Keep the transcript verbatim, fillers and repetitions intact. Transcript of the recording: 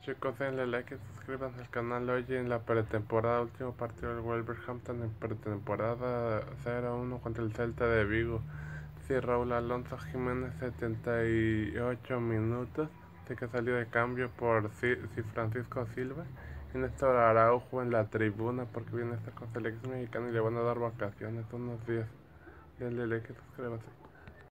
Chicos, denle like y suscríbanse al canal. Hoy en la pretemporada, último partido del Wolverhampton en pretemporada cero uno contra el Celta de Vigo. Sí, Raúl Alonso Jiménez, setenta y ocho minutos. Así que salió de cambio por sí, sí, Francisco Silva. Y Néstor Araujo en la tribuna porque viene a estar con selección mexicana y le van a dar vacaciones unos días. Denle like y suscríbanse.